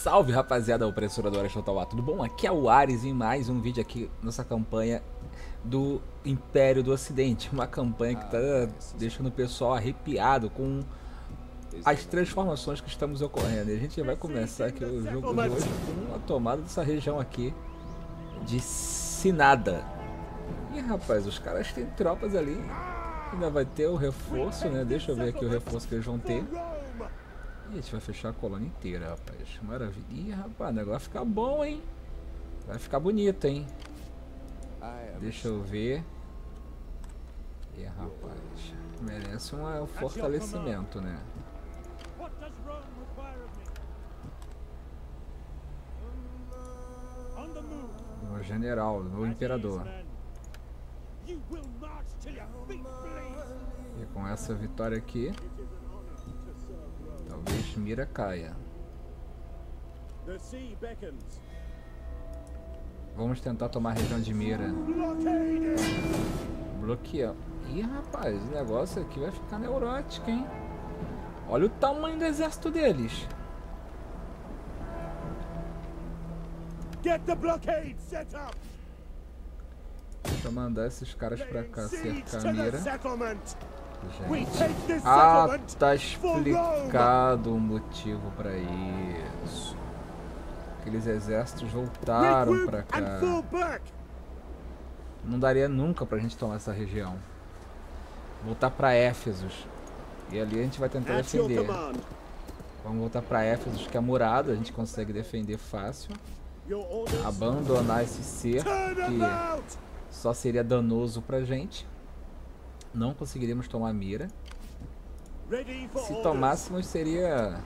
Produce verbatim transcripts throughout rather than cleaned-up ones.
Salve rapaziada, opressora do Ares Total A, tudo bom? Aqui é o Ares em mais um vídeo aqui nessa campanha do Império do Ocidente. Uma campanha que tá deixando o pessoal arrepiado com as transformações que estamos ocorrendo. E a gente vai começar aqui o jogo de hoje com a tomada dessa região aqui de Sinada. E rapaz, os caras têm tropas ali. Ainda vai ter o reforço, né? Deixa eu ver aqui o reforço que eles vão ter. E a gente vai fechar a colônia inteira, rapaz. Maravilha. Ih, rapaz, o negócio vai ficar bom, hein? Vai ficar bonito, hein? Deixa eu ver. Ih, rapaz. Merece um fortalecimento, né? No general, no imperador. E com essa vitória aqui, talvez Mira caia. Vamos tentar tomar a região de Mira. Bloqueando. Ih, rapaz, o negócio aqui vai ficar neurótico, hein? Olha o tamanho do exército deles. Get the blockade set up. Deixa eu mandar esses caras pra cá cercar a Mira. Gente, ah, tá explicado o motivo pra isso. Aqueles exércitos voltaram pra cá. Não daria nunca pra gente tomar essa região. Voltar pra Éfesos. E ali a gente vai tentar defender. Vamos voltar pra Éfesos, que é murado, a gente consegue defender fácil. Abandonar esse cerco, que só seria danoso pra gente. Não conseguiríamos tomar Mira. Se tomássemos, seria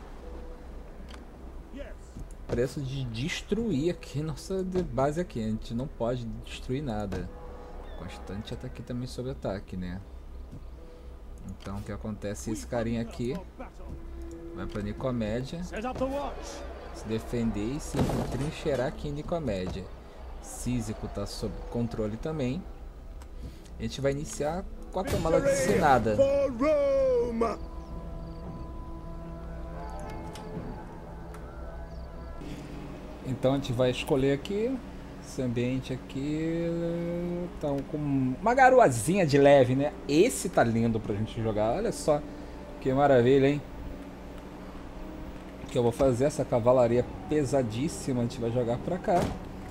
preço de destruir aqui nossa base aqui. A gente não pode destruir nada. Constante ataque também sob ataque, né? Então o que acontece? Esse carinha aqui vai pra Nicomédia, se defender e se trincheirar aqui em Nicomédia. Císico tá sob controle também. A gente vai iniciar com a tomada de Sinada. Então a gente vai escolher aqui. Esse ambiente aqui tá com uma garoazinha de leve, né? Esse tá lindo pra gente jogar. Olha só que maravilha, hein? Que eu vou fazer essa cavalaria pesadíssima. A gente vai jogar pra cá.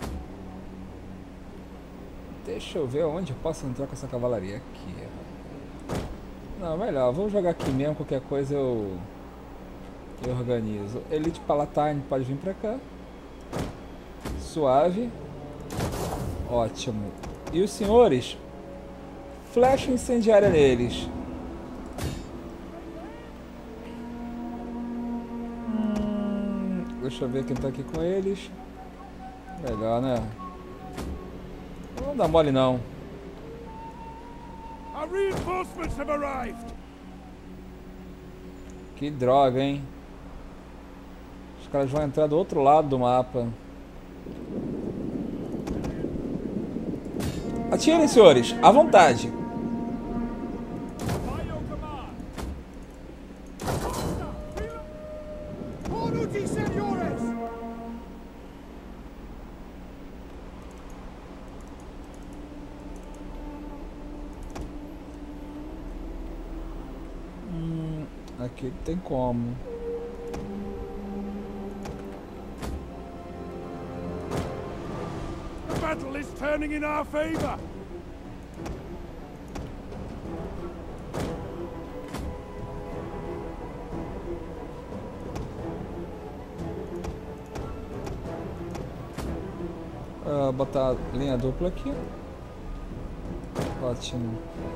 Deixa eu ver onde eu posso entrar com essa cavalaria aqui. Não, melhor, vamos jogar aqui mesmo. Qualquer coisa eu, eu organizo. Elite Palatine pode vir pra cá. Suave. Ótimo. E os senhores? Flecha incendiária neles. Hum, deixa eu ver quem tá aqui com eles. Melhor, né? Não dá mole não. Que droga, hein? Os caras vão entrar do outro lado do mapa. Atirem, senhores, à vontade. Hum, aqui tem como. Battle is turning in our favor. Uh, botar linha dupla aqui. Ótimo.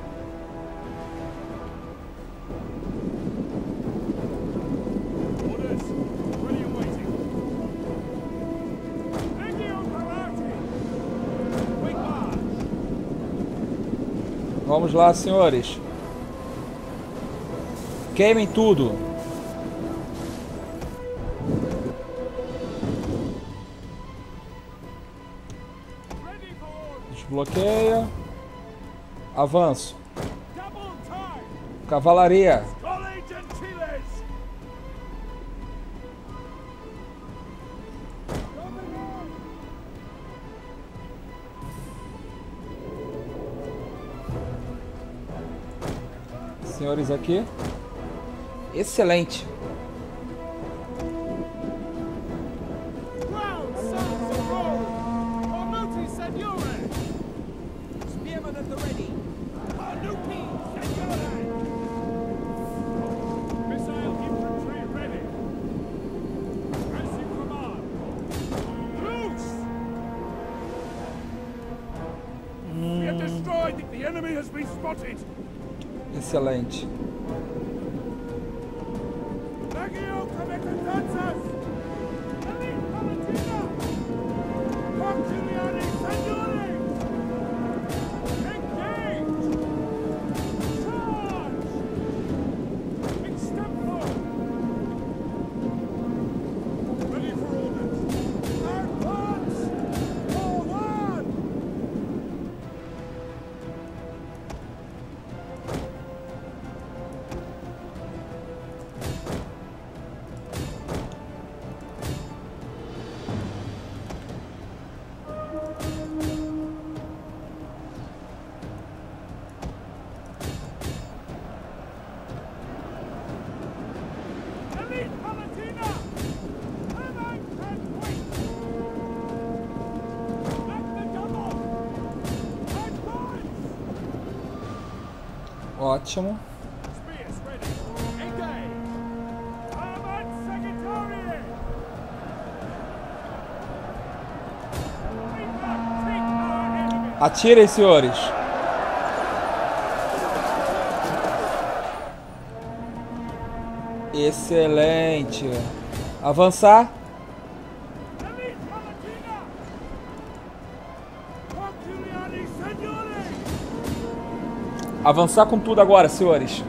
Vamos lá, senhores. Queimem tudo. Desbloqueia. Avanço. Cavalaria. Senhores aqui. Excelente. Excelente. Ótimo. Atirem, senhores. Excelente. Avançar. Avançar com tudo agora, senhores.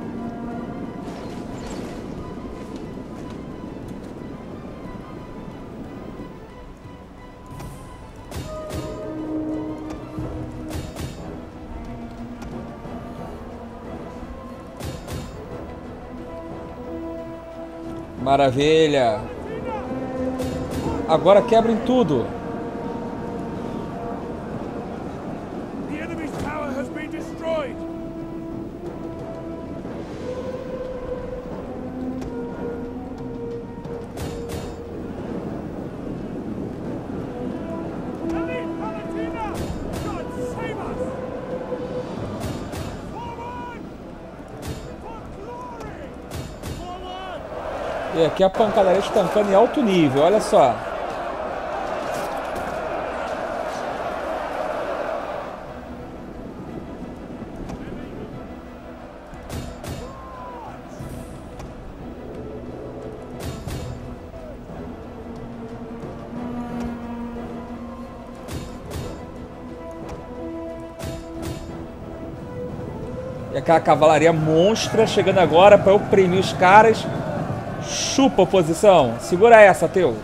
Maravilha. Agora quebrem tudo. E aqui a pancadaria estancando em alto nível, olha só. E aquela cavalaria monstra chegando agora para oprimir os caras. Chupa a posição. Segura essa, teu.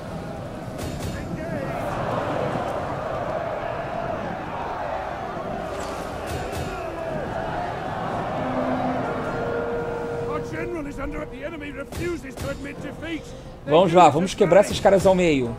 Vamos lá, vamos quebrar esses caras ao meio.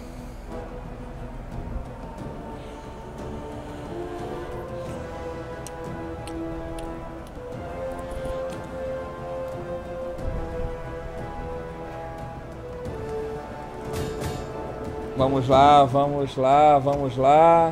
Vamos lá, vamos lá, vamos lá.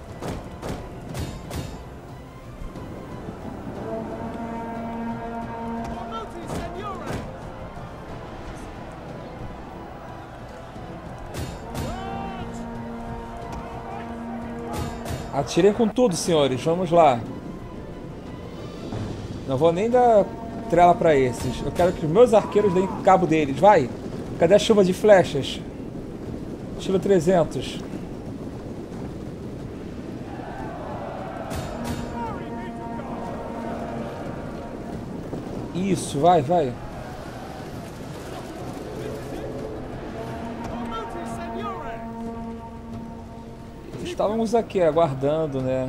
Atirem com tudo, senhores. Vamos lá. Não vou nem dar trela para esses. Eu quero que os meus arqueiros deem cabo deles. Vai. Cadê a chuva de flechas? Estilo trezentos. Isso, vai, vai. Estávamos aqui aguardando, né?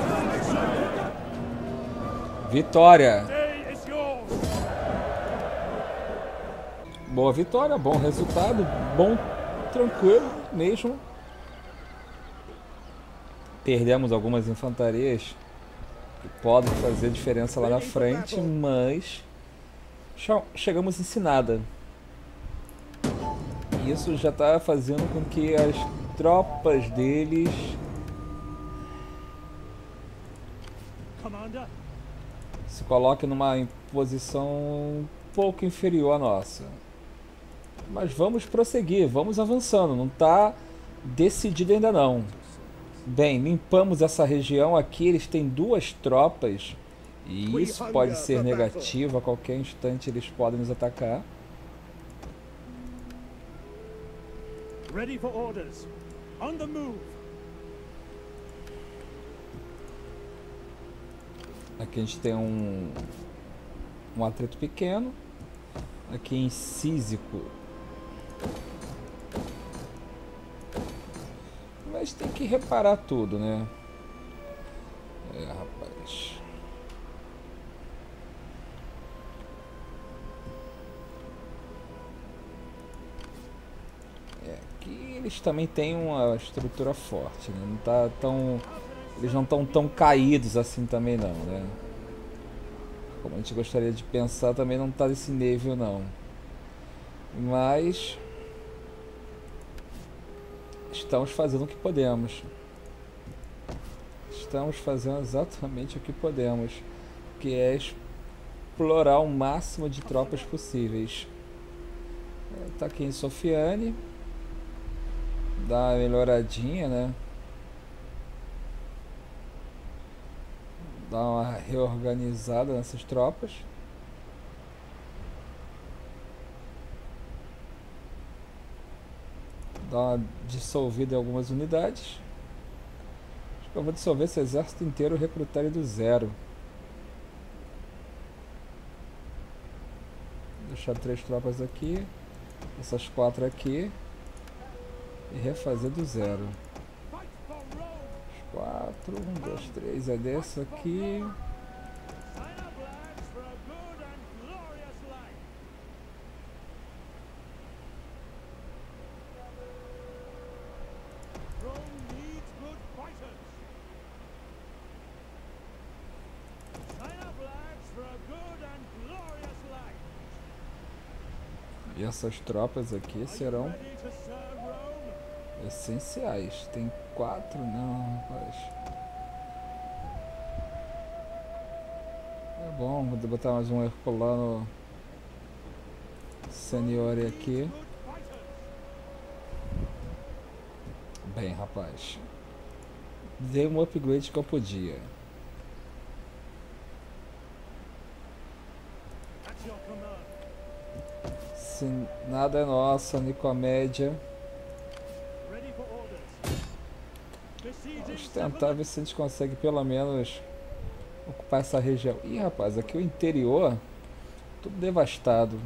Vitória. Boa vitória, bom resultado, bom, tranquilo mesmo. Perdemos algumas infantarias que podem fazer diferença lá na frente, mas chegamos em Sinada. Isso já está fazendo com que as tropas deles se coloquem numa posição um pouco inferior à nossa. Mas vamos prosseguir, vamos avançando, não está decidido ainda não. Bem, limpamos essa região aqui, eles têm duas tropas e isso pode ser negativo, a qualquer instante eles podem nos atacar. Ready for orders. On the move. Aqui a gente tem um um atrito pequeno. Aqui em Císico. Mas tem que reparar tudo, né? É, rapaz. É, aqui eles também têm uma estrutura forte, né? Não tá tão... Eles não estão tão caídos assim também não, né? Como a gente gostaria de pensar, também não está nesse nível não. Mas... estamos fazendo o que podemos. Estamos fazendo exatamente o que podemos, que é explorar o máximo de tropas possíveis. Tá aqui em Sofiane. Dá uma melhoradinha, né? Dá uma reorganizada nessas tropas. Dá uma dissolvida em algumas unidades. Acho que eu vou dissolver esse exército inteiro e recrutar ele do zero. Deixar três tropas aqui, essas quatro aqui e refazer do zero. Os quatro, um, dois, três, é desse aqui. E essas tropas aqui serão essenciais. Tem quatro, não, rapaz. É bom, vou botar mais um Herculano Seniore aqui. Bem, rapaz. Dei um upgrade que eu podia. Se nada é nosso, Nicomédia. Vamos tentar ver se a gente consegue pelo menos ocupar essa região. Ih, rapaz, aqui o interior tudo devastado.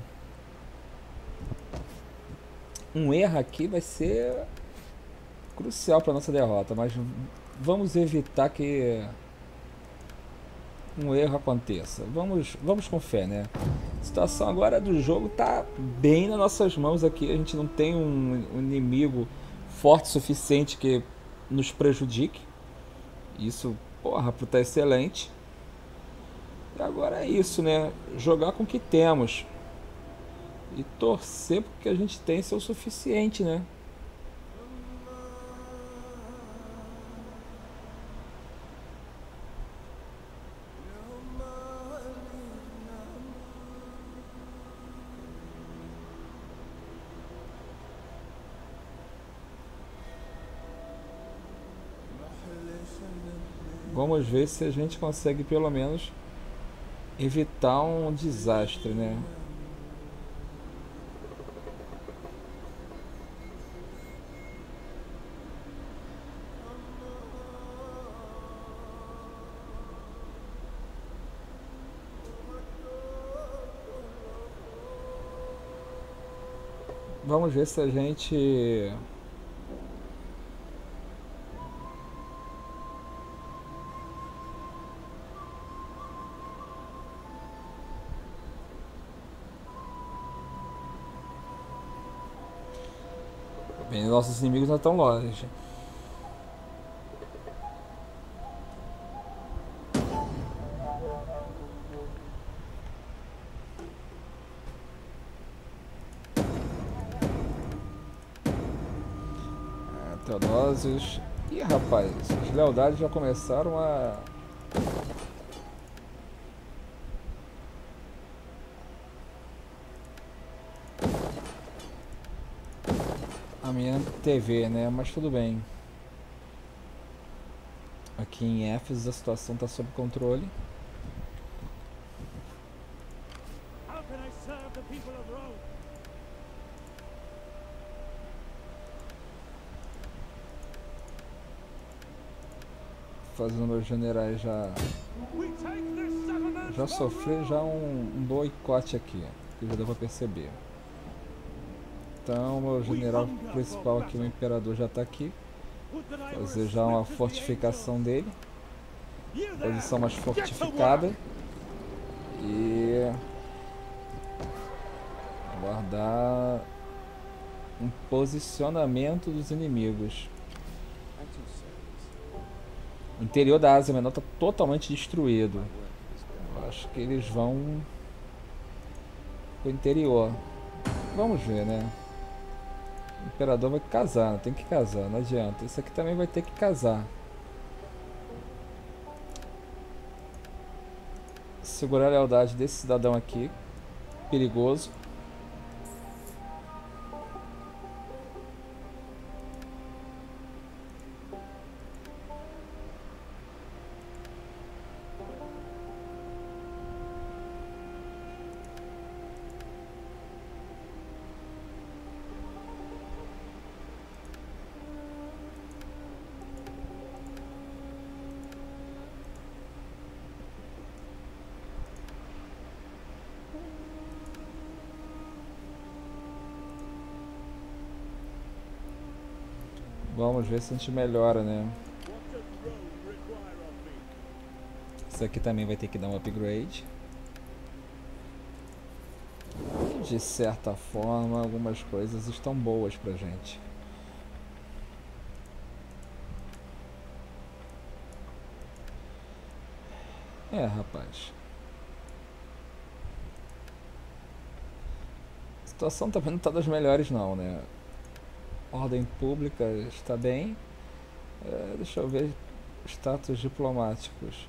Um erro aqui vai ser crucial para nossa derrota, mas vamos evitar que um erro aconteça. Vamos, vamos com fé, né? A situação agora do jogo tá bem nas nossas mãos aqui. A gente não tem um, um inimigo forte o suficiente que nos prejudique. Isso, porra, tá excelente. E agora é isso, né? Jogar com o que temos. E torcer porque a gente tem ser o suficiente, né? Vamos ver se a gente consegue pelo menos evitar um desastre, né? Vamos ver se a gente Bem, nossos inimigos não estão longe. É, Teodósios. Ih, rapaz, as lealdades já começaram a... a minha T V, né? Mas tudo bem. Aqui em Éfeso a situação está sob controle. How can I serve the people of Rome? Fazendo meus generais já We take this settlement já from sofrer já Rome! um, um boicote aqui, que já deu pra perceber. Então meu general principal aqui, o imperador, já está aqui. Would that I were Fazer as já uma swift as the fortificação angels. dele. You there, Posição mais get to fortificada. work! E guardar um posicionamento dos inimigos. O interior da Ásia Menor está totalmente destruído. Eu acho que eles vão pro interior. Vamos ver, né? O imperador vai casar, tem que casar, não adianta. Esse aqui também vai ter que casar. Segurar a lealdade desse cidadão aqui. Perigoso. Vamos ver se a gente melhora, né? What does Rome require of me? Isso aqui também vai ter que dar um upgrade. De certa forma, algumas coisas estão boas pra gente. É, rapaz. A situação também não está das melhores não, né? Ordem pública está bem. É, deixa eu ver status diplomáticos.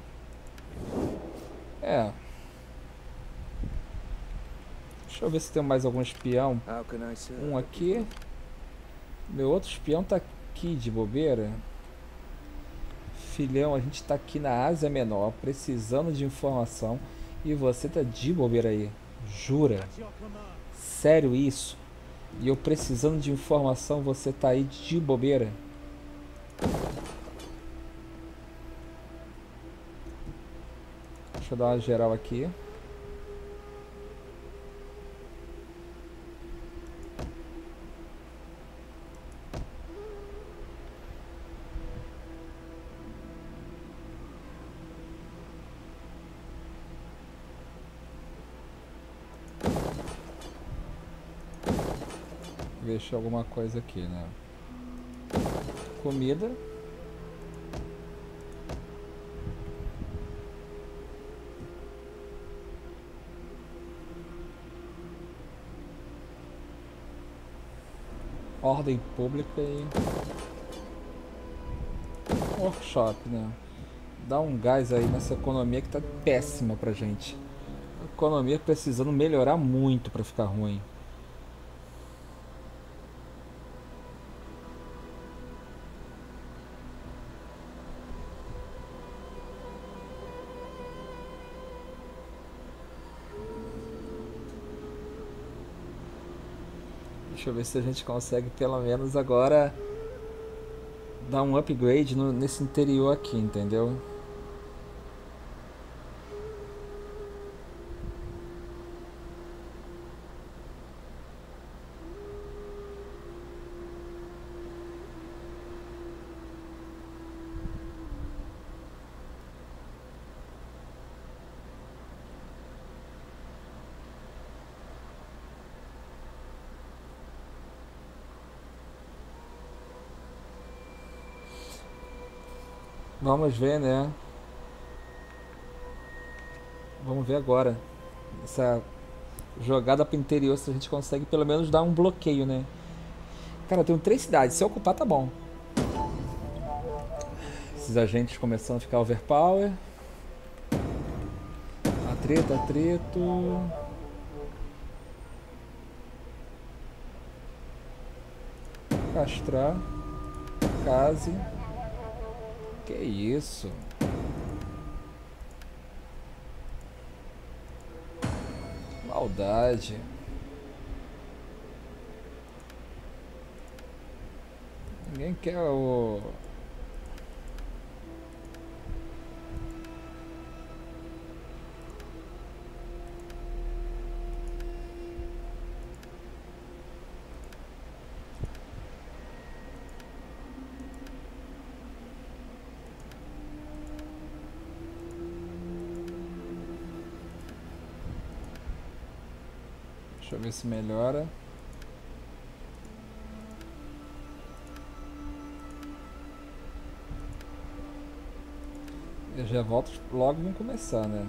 É. Deixa eu ver se tem mais algum espião. Um aqui. Meu outro espião tá aqui de bobeira. Filhão, a gente tá aqui na Ásia Menor, precisando de informação. E você tá de bobeira aí. Jura? At your command. Sério isso? E eu precisando de informação, você tá aí de bobeira? Deixa eu dar uma geral aqui. Deixa alguma coisa aqui, né? Comida. Ordem pública e workshop, né? Dá um gás aí nessa economia que tá péssima pra gente. A economia precisando melhorar muito pra ficar ruim. Deixa eu ver se a gente consegue pelo menos agora dar um upgrade no, nesse interior aqui, entendeu? Vamos ver, né? Vamos ver agora. Essa jogada pro interior, se a gente consegue pelo menos dar um bloqueio, né? Cara, eu tenho três cidades. Se eu ocupar, tá bom. Esses agentes começando a ficar overpower. Atrito, atrito. Castrar. Case. Que isso? Maldade. Ninguém quer o... Deixa eu ver se melhora. Eu já volto logo, vamos começar, né?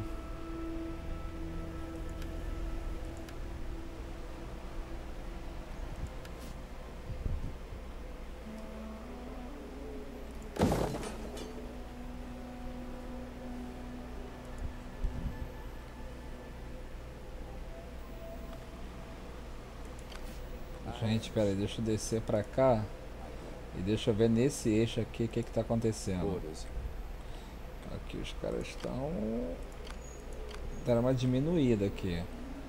Gente, pera aí, deixa eu descer pra cá e deixa eu ver nesse eixo aqui o que que tá acontecendo. Aqui os caras estão... deram uma diminuída aqui.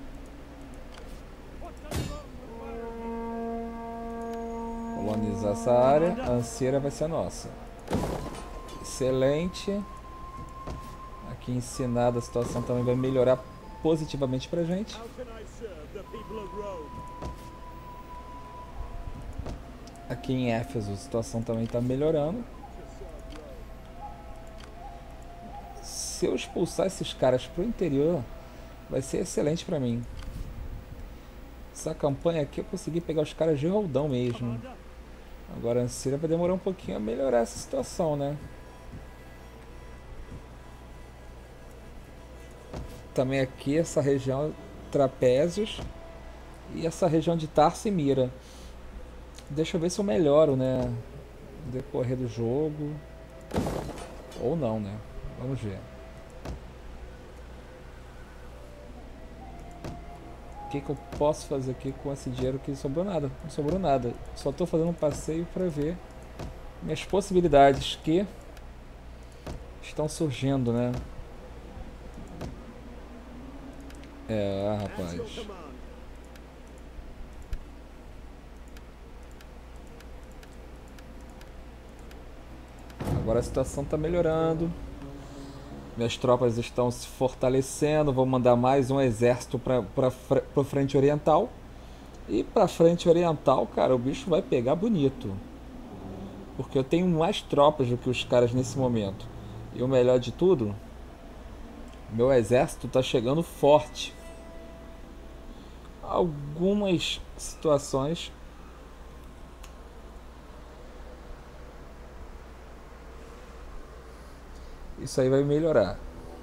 Colonizar essa área, a anseira vai ser nossa. Excelente. Aqui ensinada, a situação também vai melhorar positivamente pra gente. Aqui em Éfeso a situação também está melhorando. Se eu expulsar esses caras pro interior, vai ser excelente para mim. Essa campanha aqui eu consegui pegar os caras de roldão mesmo. Agora a Ansira vai demorar um pouquinho a melhorar essa situação, né? Também aqui essa região Trapézios e essa região de Tarso e Mira. Deixa eu ver se eu melhoro, né? No decorrer do jogo. Ou não, né? Vamos ver. O que, que eu posso fazer aqui com esse dinheiro que sobrou nada? Não sobrou nada. Só estou fazendo um passeio para ver minhas possibilidades que estão surgindo, né? É, rapaz. Agora a situação está melhorando. Minhas tropas estão se fortalecendo. Vou mandar mais um exército para a frente oriental. E para a frente oriental, cara, o bicho vai pegar bonito. Porque eu tenho mais tropas do que os caras nesse momento. E o melhor de tudo, meu exército está chegando forte. Algumas situações isso aí vai melhorar.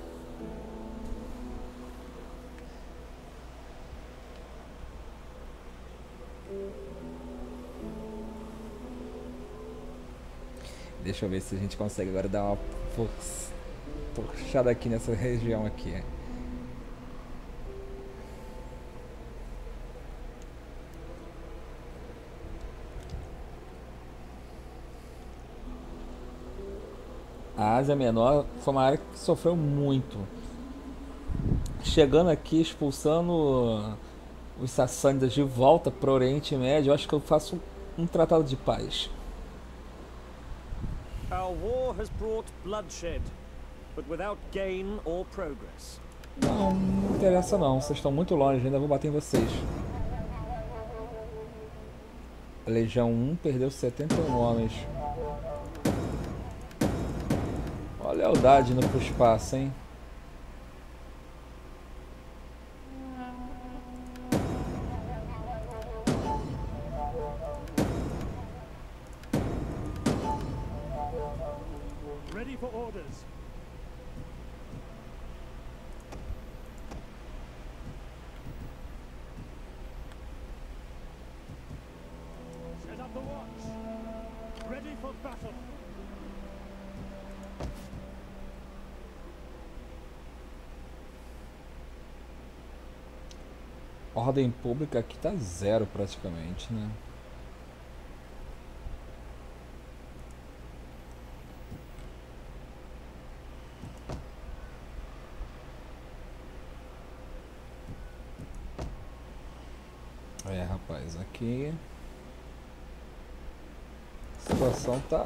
Deixa eu ver se a gente consegue agora dar uma puxada aqui nessa região aqui. A Ásia Menor foi uma área que sofreu muito. Chegando aqui, expulsando os sassânidas de volta para o Oriente Médio, eu acho que eu faço um tratado de paz. Our war has brought bloodshed, but without gain or progress. Não, não interessa não, vocês estão muito longe, ainda vou bater em vocês. A Legião um perdeu setenta e um homens. Olha a lealdade indo pro espaço, hein? Ready for orders. Set up the watch. Ready for battle. Ordem pública aqui tá zero praticamente, né? É, rapaz, aqui a situação tá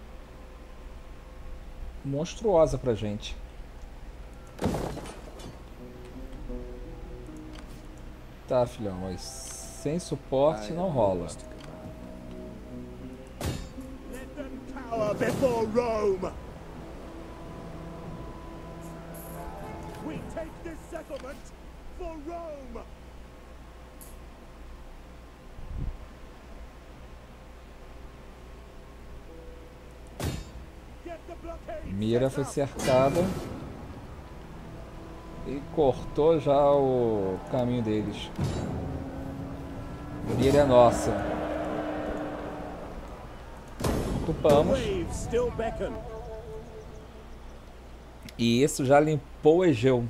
monstruosa pra gente. Tá, filhão, mas sem suporte não rola. Let them cower before Rome. We take this settlement for Rome. Get the blockade. Mira foi cercada e cortou já o caminho deles. Mira é nossa. Ocupamos. Waves still beckon. E isso já limpou o Egeu.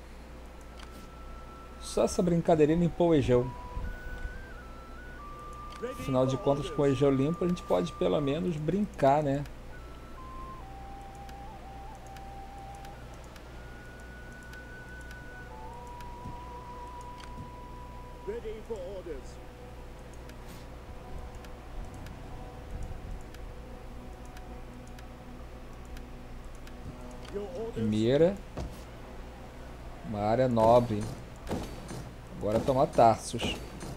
Só essa brincadeirinha limpou o Egeu. Afinal de contas, com o Egeu limpo, a gente pode pelo menos brincar, né? Ready for orders. Your orders. Mira. Uma área nobre. Agora tomar Tarsus.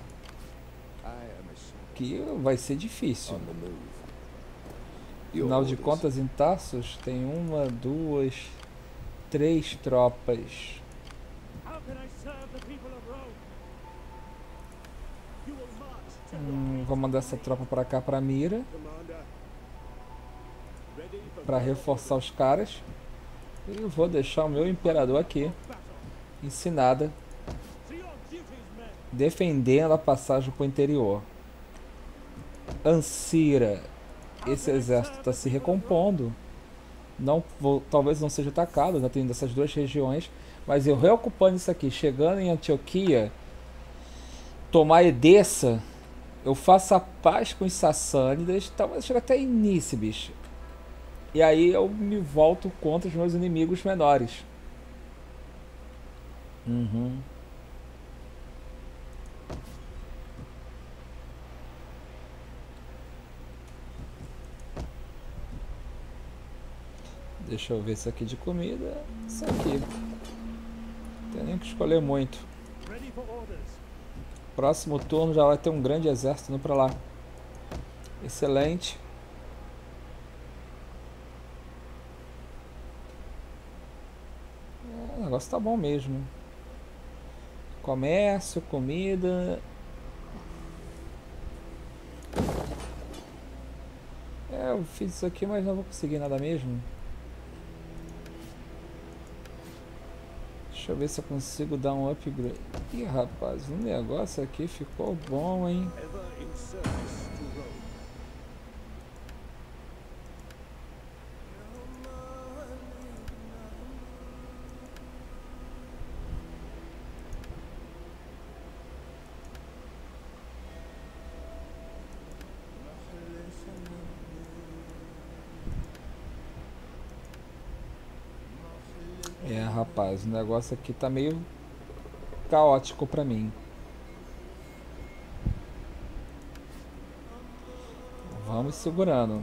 Que vai ser difícil. Afinal de contas, em Tarsus tem uma, duas, três tropas. How can I serve the people of Rome? You will march to Hum, vou mandar essa tropa pra cá, pra Mira, commander. Ready for pra reforçar os caras. E vou deixar o meu imperador aqui, battle. ensinada, To your duties, men. defendendo a passagem pro interior. Ancira, esse exército está se recompondo. Não vou, talvez não seja atacado, já tem dessas duas regiões, mas eu reocupando isso aqui, chegando em Antioquia, tomar Edessa, eu faço a paz com os Sassânidas, talvez chegue até em Nícebis. E aí eu me volto contra os meus inimigos menores. Uhum. Deixa eu ver isso aqui de comida. Isso aqui. Não tem nem que escolher muito. Ready for orders. Próximo turno já vai ter um grande exército indo pra lá. Excelente. É, o negócio tá bom mesmo. Comércio, comida. É, eu fiz isso aqui, mas não vou conseguir nada mesmo. Deixa eu ver se eu consigo dar um upgrade. Ih, rapaz, o negócio aqui ficou bom, hein? Ever in service to Rome. É, rapaz, o negócio aqui tá meio caótico pra mim. Vamos segurando.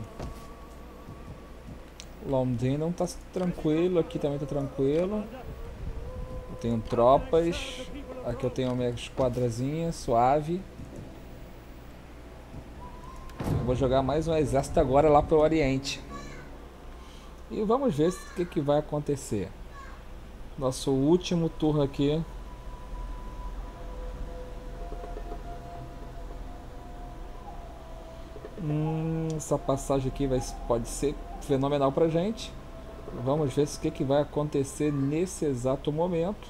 Londrina tá tranquilo, aqui também tá tranquilo. Eu tenho tropas. Aqui eu tenho a minha esquadrazinha suave. Eu vou jogar mais um exército agora lá pro Oriente. E vamos ver o que, que vai acontecer. Nosso último turno aqui. Hum, essa passagem aqui vai, pode ser fenomenal pra gente. Vamos ver o que, que vai acontecer nesse exato momento.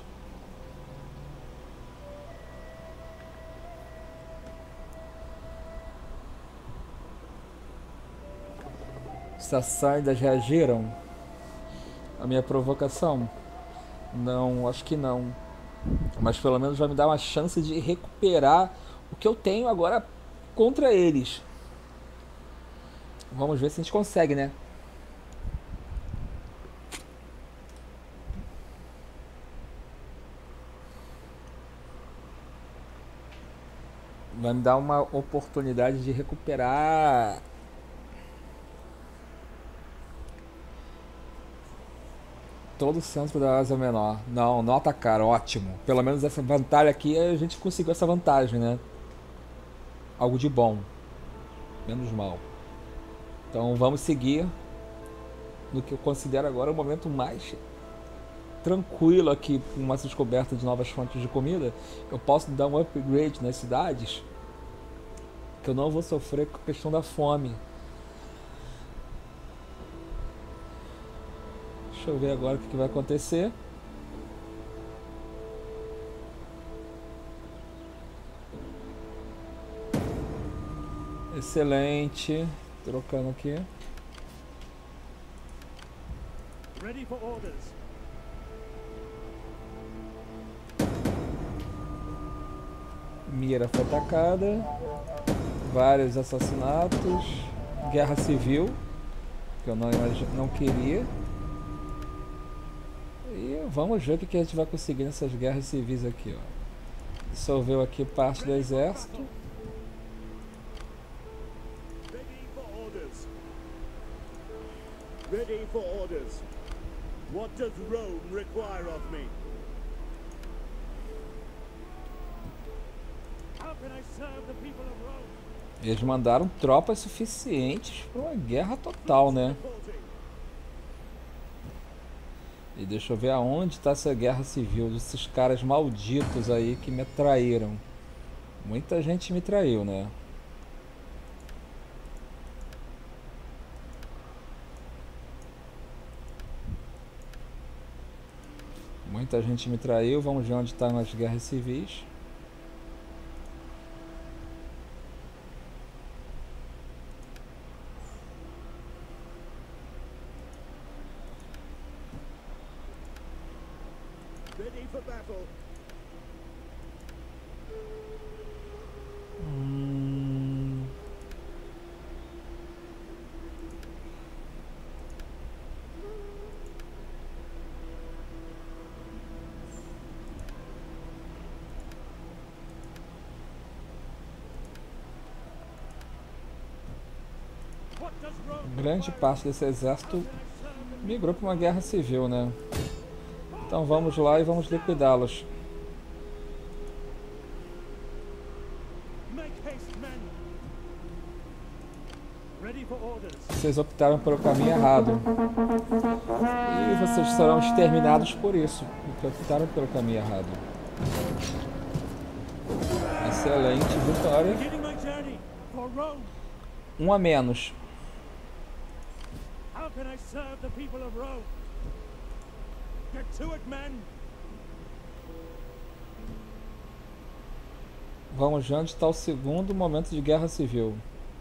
Se as sardas reagiram à minha provocação? Não, acho que não. Mas pelo menos vai me dar uma chance de recuperar o que eu tenho agora contra eles. Vamos ver se a gente consegue, né? Vai me dar uma oportunidade de recuperar todo o centro da Ásia Menor. Não, não atacaram, ótimo. Pelo menos essa vantagem aqui, a gente conseguiu essa vantagem, né? Algo de bom. Menos mal. Então vamos seguir no que eu considero agora o momento mais tranquilo aqui, com uma descoberta de novas fontes de comida. Eu posso dar um upgrade nas cidades, que eu não vou sofrer com a questão da fome. Deixa eu ver agora o que vai acontecer. Excelente. Trocando aqui. Ready for orders. Mira foi atacada. Vários assassinatos. Guerra civil, que eu não, não queria. E vamos ver o que a gente vai conseguir nessas guerras civis aqui, ó. Dissolveu aqui parte do exército. Ready for orders. Ready for orders. What does Rome require of me? How can I serve the people of Rome? Eles mandaram tropas suficientes para uma guerra total, né? E deixa eu ver aonde está essa guerra civil, desses caras malditos aí que me traíram. Muita gente me traiu, né? Muita gente me traiu. Vamos ver onde estão as guerras civis. Ready for battle. Hum... What does Rome Grande parte desse exército migrou para uma guerra civil, né? Então vamos lá e vamos liquidá-los. make haste, men? Ready for orders. Vocês optaram pelo caminho errado. E vocês serão exterminados por isso, porque optaram pelo caminho errado. Excelente vitória. Beginning my journey for Rome. Um a menos. How can I serve the people of Rome? Get to it, men. Vamos ver onde está o segundo momento de guerra civil.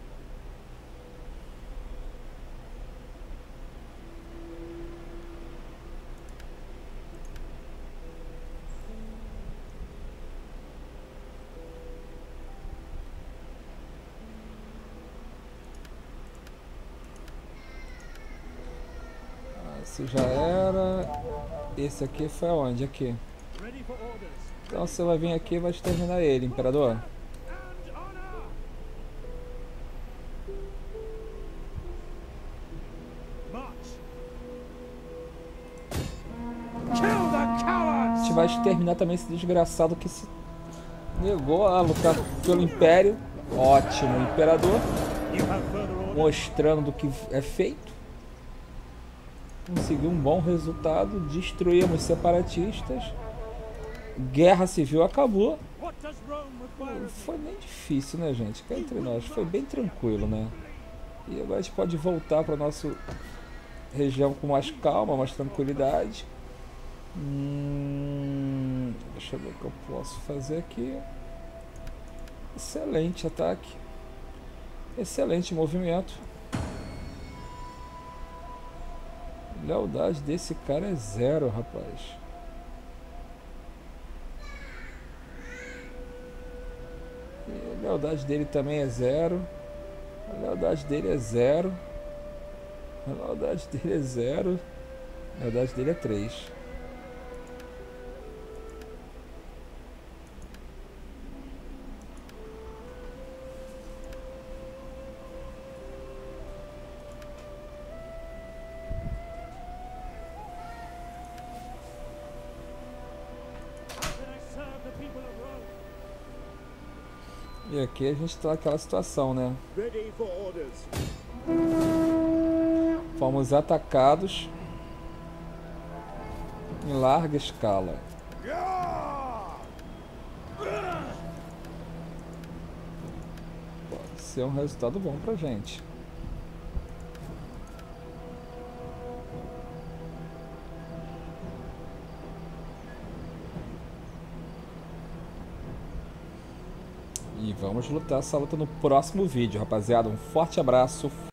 Esse já era. Esse aqui foi aonde? Aqui. Ready for orders. Então você vai vir aqui e vai exterminar ele, imperador. And honor. March. Kill the cowards. A gente vai exterminar também esse desgraçado que se negou a lutar pelo Império. Ótimo, imperador. You have further orders. Mostrando do que é feito. Conseguiu um bom resultado. Destruímos os separatistas. Guerra civil acabou. What does Rome require? Foi bem difícil, né, gente? Cá entre nós. Foi bem tranquilo, né? E agora a gente pode voltar para o nosso região com mais calma, mais tranquilidade. Hum, deixa eu ver o que eu posso fazer aqui. Excelente ataque. Excelente movimento. Lealdade desse cara é zero, rapaz. E a lealdade dele também é zero. A lealdade dele é zero. A lealdade dele é zero. A lealdade dele é três. E aqui a gente tá naquela situação, né? Fomos atacados em larga escala. Pode ser um resultado bom pra gente. E vamos lutar essa luta no próximo vídeo, rapaziada. Um forte abraço.